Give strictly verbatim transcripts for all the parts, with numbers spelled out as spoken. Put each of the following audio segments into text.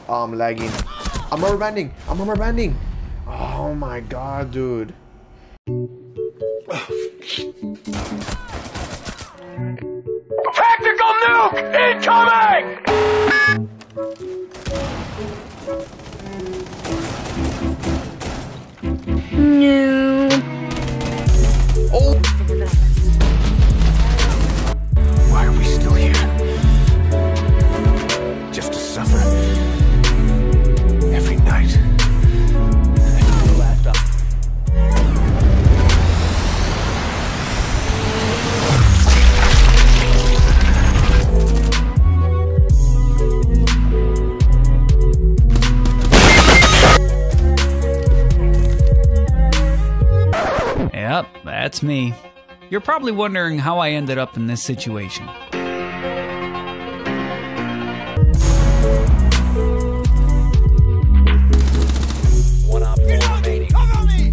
Oh, I'm lagging. I'm rubber banding. I'm rubber banding. Oh my god, dude. Tactical nuke incoming! No. Oh. Why are we still here? Just to suffer. Every night. Last up. Yep, that's me. You're probably wondering how I ended up in this situation. One op four remaining. Cover me!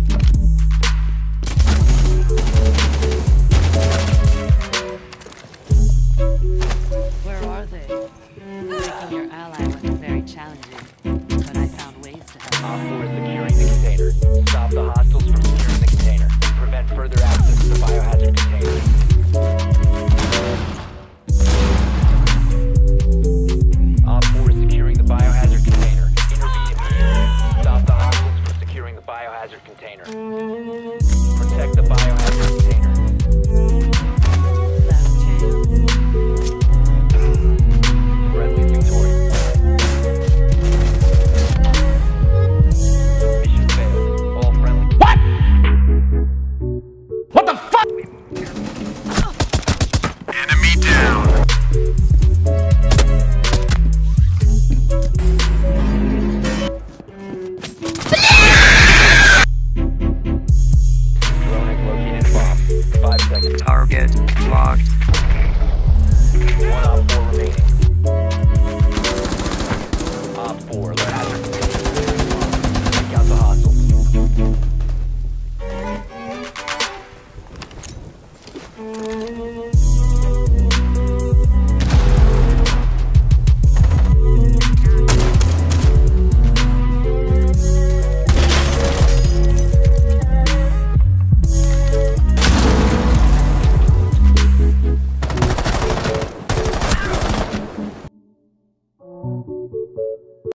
Where are they? Breaking your ally wasn't very challenging, but I found ways to help.